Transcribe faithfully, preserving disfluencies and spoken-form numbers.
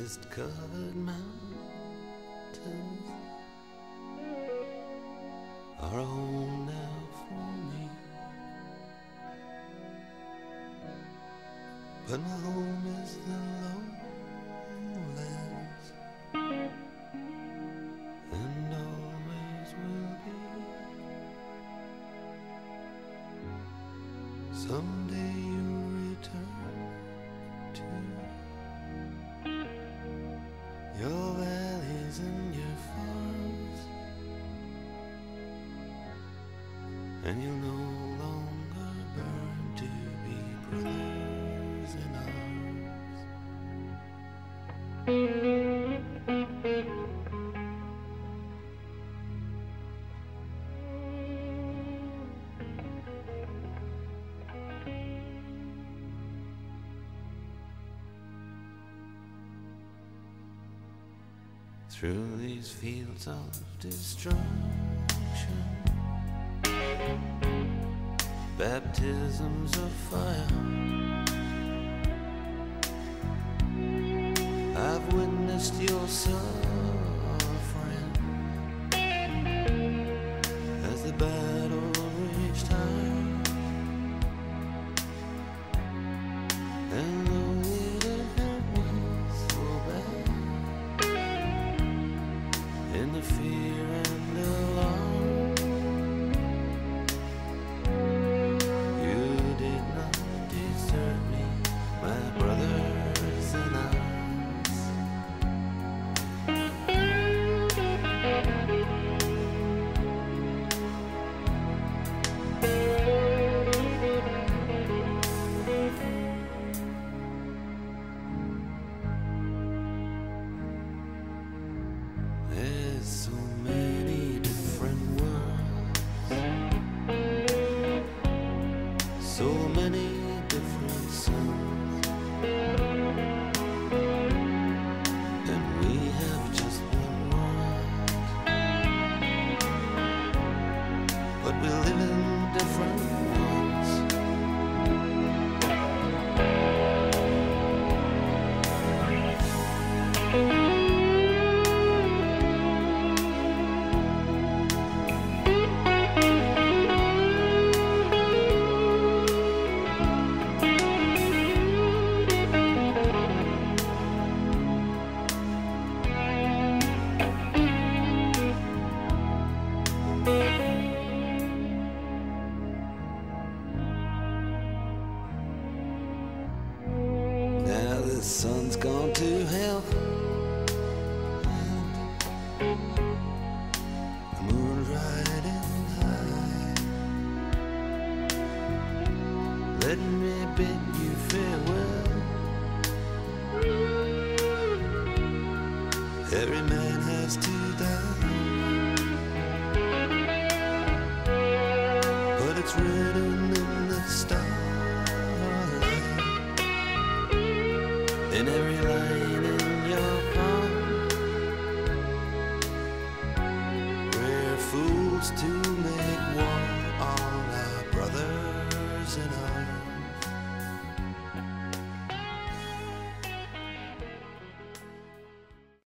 mist-covered mountains are a home now for me, but my home is the lowlands, and always will be. Someday you'll return to your valleys and your farms, and you'll no longer burn to be brothers in arms. Through these fields of destruction, baptisms of fire, I've witnessed your suffering as the battle reached high, and though it had hurt me so bad, in the fear and alarm, you did not desert me, my brothers in arms. There's so many different worlds, so many different suns, and we have just one world, but we live in different ones. Now the sun's gone to hell, and the moon's riding high. Let me bid you farewell. Every man has to die, but it's written in the stars, in every line in your palm. We're fools to